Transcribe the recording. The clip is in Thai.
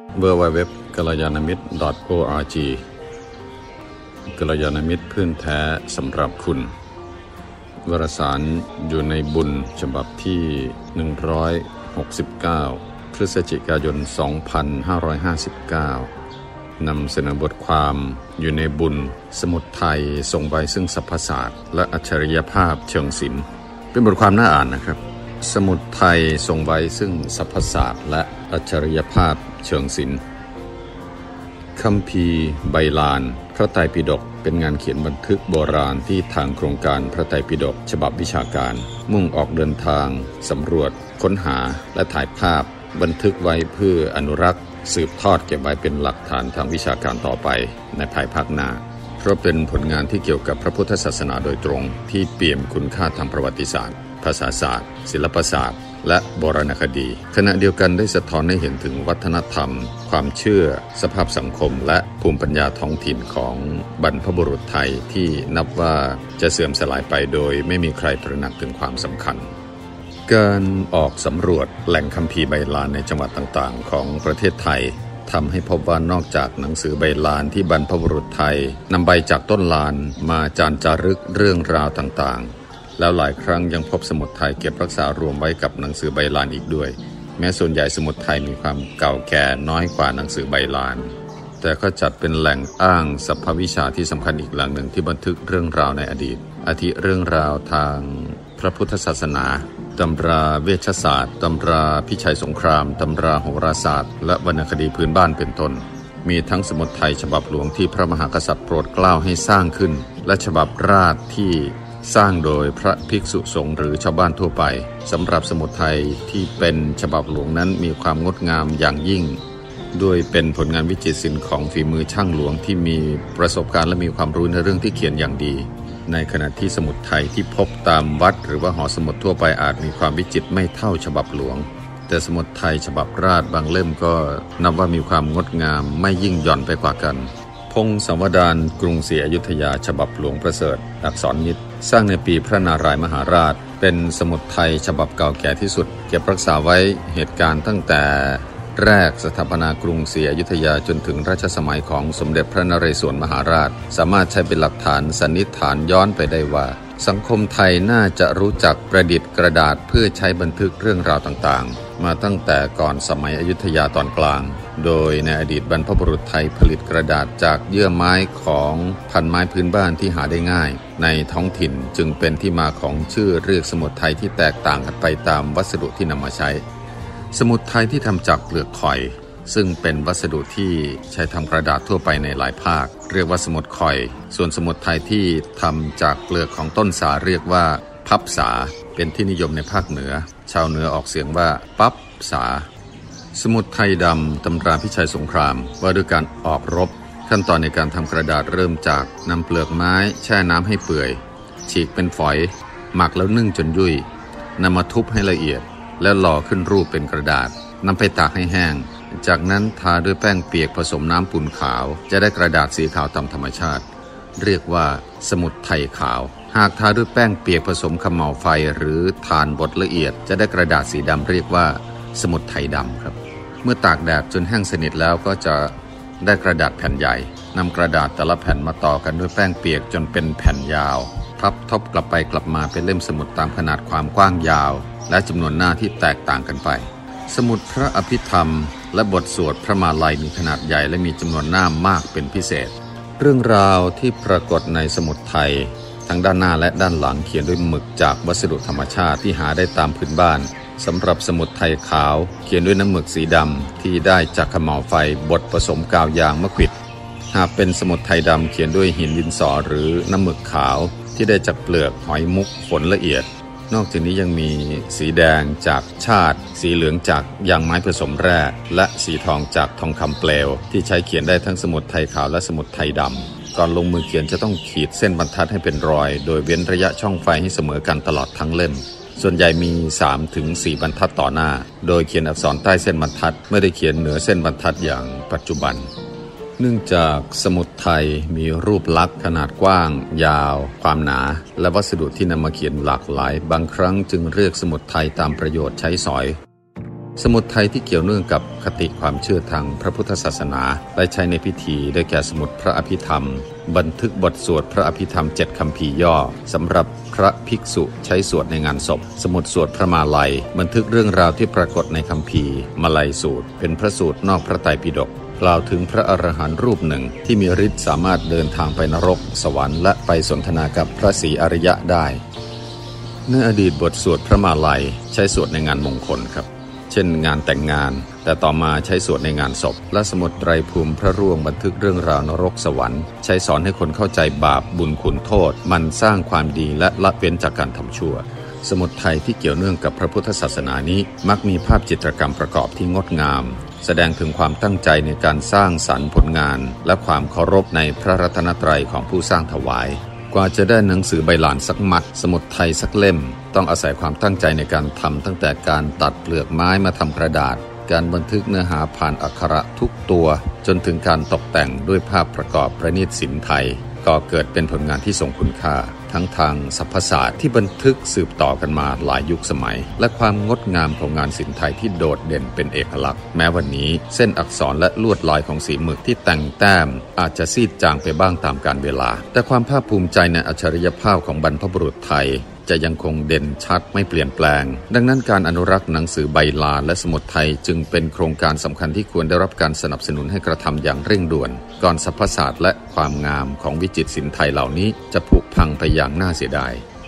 www กัลยาณมิตร .org กัลยาณมิตรเพื่อนแท้สำหรับคุณวารสารอยู่ในบุญฉบับที่169พฤศจิกายน2559นำเสนอบทความอยู่ในบุญสมุดไทยส่งไปซึ่งสรรพศาสตร์และอัจฉริยภาพเชิงศิลป์เป็นบทความน่าอ่านนะครับสมุดไทยส่งไว้ซึ่งสรรพศาสตร์และอัจฉริยภาพเชิงศิลป์คัมภีร์ใบลานพระไตรปิฎกเป็นงานเขียนบันทึกโบราณที่ทางโครงการพระไตรปิฎกฉบับวิชาการมุ่งออกเดินทางสำรวจค้นหาและถ่ายภาพบันทึกไว้เพื่ออนุรักษ์สืบทอดเก็บไว้เป็นหลักฐานทางวิชาการต่อไปในภายภาคหน้าเพราะเป็นผลงานที่เกี่ยวกับพระพุทธศาสนาโดยตรงที่เปี่ยมคุณค่าทางประวัติศาสตร์ภาษาศาสตร์ศิลปศาสตร์และโบราณคดีขณะเดียวกันได้สะท้อนให้เห็นถึงวัฒนธรรมความเชื่อสภาพสังคมและภูมิปัญญาท้องถิ่นของบรรพบุรุษไทยที่นับว่าจะเสื่อมสลายไปโดยไม่มีใครตระหนักถึงความสำคัญการออกสำรวจแหล่งคัมภีร์ใบลานในจังหวัดต่างๆของประเทศไทยทำให้พบว่านอกจากหนังสือใบลานที่บรรพบุรุษไทยนำใบจากต้นลานมาจารึกเรื่องราวต่างๆแล้วหลายครั้งยังพบสมุดไทยเก็บรักษารวมไว้กับหนังสือใบลานอีกด้วยแม้ส่วนใหญ่สมุดไทยมีความเก่าแก่น้อยกว่าหนังสือใบลานแต่ก็จัดเป็นแหล่งอ้างสรรพวิชาที่สำคัญอีกแหล่งหนึ่งที่บันทึกเรื่องราวในอดีตอาทิเรื่องราวทางพระพุทธศาสนาตำราเวชศาสตร์ตำราพิชัยสงครามตำราโหราศาสตร์และวรรณคดีพื้นบ้านเป็นต้นมีทั้งสมุดไทยฉบับหลวงที่พระมหากษัตริย์โปรดเกล้าให้สร้างขึ้นและฉบับราชที่สร้างโดยพระภิกษุสงฆ์หรือชาวบ้านทั่วไปสำหรับสมุดไทยที่เป็นฉบับหลวงนั้นมีความงดงามอย่างยิ่งด้วยเป็นผลงานวิจิตรศิลป์ของฝีมือช่างหลวงที่มีประสบการณ์และมีความรู้ในเรื่องที่เขียนอย่างดีในขณะที่สมุดไทยที่พบตามวัดหรือว่าหอสมุดทั่วไปอาจมีความวิจิตรไม่เท่าฉบับหลวงแต่สมุดไทยฉบับราชบางเล่มก็นับว่ามีความงดงามไม่ยิ่งหย่อนไปกว่ากันพงศาวดารกรุงศรีอยุธยาฉบับหลวงประเสริฐอักษรนิตสร้างในปีพระนารายมหาราชเป็นสมุดไทยฉบับเก่าแก่ที่สุดเก็บรักษาไว้เหตุการณ์ตั้งแต่แรกสถาปนากรุงศรีอยุธยาจนถึงรัชสมัยของสมเด็จพระนเรศวรมหาราชสามารถใช้เป็นหลักฐานสันนิษฐานย้อนไปได้ว่าสังคมไทยน่าจะรู้จักประดิษฐ์กระดาษเพื่อใช้บันทึกเรื่องราวต่างๆมาตั้งแต่ก่อนสมัยอยุธยาตอนกลางโดยในอดีตบรรพบุรุษไทยผลิตกระดาษจากเยื่อไม้ของพันไม้พื้นบ้านที่หาได้ง่ายในท้องถิ่นจึงเป็นที่มาของชื่อเรียกสมุดไทยที่แตกต่างกันไปตามวัสดุที่นำมาใช้สมุดไทยที่ทำจากเปลือกข่อยซึ่งเป็นวัสดุที่ใช้ทำกระดาษทั่วไปในหลายภาคเรียกว่าสมุดข่อยส่วนสมุดไทยที่ทำจากเปลือกของต้นสาเรียกว่าพับสาเป็นที่นิยมในภาคเหนือชาวเหนือออกเสียงว่าปั๊บสาสมุดไทยดำตำราพิชัยสงครามว่าด้วยการออกรบขั้นตอนในการทำกระดาษเริ่มจากนำเปลือกไม้แช่น้ำให้เปื่อยฉีกเป็นฝอยหมักแล้วนึ่งจนยุ่ยนำมาทุบให้ละเอียดแล้วหล่อขึ้นรูปเป็นกระดาษนำไปตากให้แห้งจากนั้นทาด้วยแป้งเปียกผสมน้ำปูนขาวจะได้กระดาษสีขาวตามธรรมชาติเรียกว่าสมุดไทยขาวหากทาด้วยแป้งเปียกผสมเขม่าไฟหรือถ่านบดละเอียดจะได้กระดาษสีดำเรียกว่าสมุดไทยดำครับเมื่อตากแดดจนแห้งสนิทแล้วก็จะได้กระดาษแผ่นใหญ่นำกระดาษแต่ละแผ่นมาต่อกันด้วยแป้งเปียกจนเป็นแผ่นยาวพับทบกลับไปกลับมาเป็นเล่มสมุดตามขนาดความกว้างยาวและจำนวนหน้าที่แตกต่างกันไปสมุดพระอภิธรรมและบทสวดพระมาลัยมีขนาดใหญ่และมีจำนวนหน้ามากเป็นพิเศษเรื่องราวที่ปรากฏในสมุดไทยทั้งด้านหน้าและด้านหลังเขียนด้วยหมึกจากวัสดุธรรมชาติที่หาได้ตามพื้นบ้านสำหรับสมุดไทยขาวเขียนด้วยน้ำหมึกสีดำที่ได้จากเขม่าไฟบดผสมกาวยางมะขวิดหากเป็นสมุดไทยดำเขียนด้วยหินดินสอหรือน้ำหมึกขาวที่ได้จากเปลือกหอยมุกฝนละเอียดนอกจากนี้ยังมีสีแดงจากชาติสีเหลืองจากยางไม้ผสมแร่และสีทองจากทองคำเปลวที่ใช้เขียนได้ทั้งสมุดไทยขาวและสมุดไทยดำก่อนลงมือเขียนจะต้องขีดเส้นบรรทัดให้เป็นรอยโดยเว้นระยะช่องไฟให้เสมอกันตลอดทั้งเล่มส่วนใหญ่มี 3-4 บรรทัดต่อหน้าโดยเขียนอักษรใต้เส้นบรรทัดไม่ได้เขียนเหนือเส้นบรรทัดอย่างปัจจุบันเนื่องจากสมุดไทยมีรูปลักษณ์ขนาดกว้างยาวความหนาและวัสดุที่นำมาเขียนหลากหลายบางครั้งจึงเรียกสมุดไทยตามประโยชน์ใช้สอยสมุดไทยที่เกี่ยวเนื่องกับคติความเชื่อทางพระพุทธศาสนาและใช้ในพิธีได้แก่สมุดพระอภิธรรมบันทึกบทสวดพระอภิธรรม7คัมภีร์ย่อสำหรับพระภิกษุใช้สวดในงานศพสมุดสวดพระมาลัยบันทึกเรื่องราวที่ปรากฏในคัมภีร์มาลัยสูตรเป็นพระสูตรนอกพระไตรปิฎกกล่าวถึงพระอรหันต์รูปหนึ่งที่มีฤทธิ์สามารถเดินทางไปนรกสวรรค์และไปสนทนากับพระศรีอริยะได้ในอดีตบทสวดพระมาลัยใช้สวดในงานมงคลครับเช่นงานแต่งงานแต่ต่อมาใช้สวดในงานศพและสมุดไตรภูมิพระร่วงบันทึกเรื่องราวนรกสวรรค์ใช้สอนให้คนเข้าใจบาปบุญคุณโทษมันสร้างความดีและละเว้นจากการทำชั่วสมุดไทยที่เกี่ยวเนื่องกับพระพุทธศาสนานี้มักมีภาพจิตรกรรมประกอบที่งดงามแสดงถึงความตั้งใจในการสร้างสรรค์ผลงานและความเคารพในพระรัตนตรัยของผู้สร้างถวายกว่าจะได้หนังสือใบลานสักมัดสมุดไทยสักเล่มต้องอาศัยความตั้งใจในการทำตั้งแต่การตัดเปลือกไม้มาทำกระดาษการบันทึกเนื้อหาผ่านอักขระทุกตัวจนถึงการตกแต่งด้วยภาพประกอบประณีตศิลป์ไทยก็เกิดเป็นผลงานที่ทรงคุณค่าทั้งทางสรรพศาสตร์ที่บันทึกสืบต่อกันมาหลายยุคสมัยและความงดงามของงานศิลป์ไทยที่โดดเด่นเป็นเอกลักษณ์แม้วันนี้เส้นอักษรและลวดลายของสีหมึกที่แต่งแต้มอาจจะซีดจางไปบ้างตามกาลเวลาแต่ความภาคภูมิใจในอัจฉริยภาพของบรรพบุรุษไทยจะยังคงเด่นชัดไม่เปลี่ยนแปลงดังนั้นการอนุรักษ์หนังสือใบลานและสมุดไทยจึงเป็นโครงการสำคัญที่ควรได้รับการสนับสนุนให้กระทำอย่างเร่งด่วนก่อนสรรพศาสตร์และความงามของวิจิตรศิลป์ไทยเหล่านี้จะผุพังไปอย่างน่าเสียดาย